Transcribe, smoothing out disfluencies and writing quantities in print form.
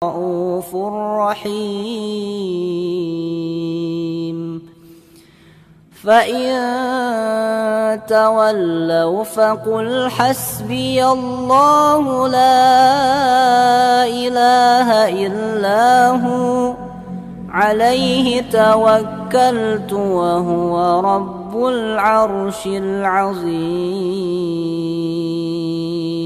رؤوف رحيم فإن تولوا فقل حسبي الله لا إله إلا هو عليه توكلت وهو رب العرش العظيم.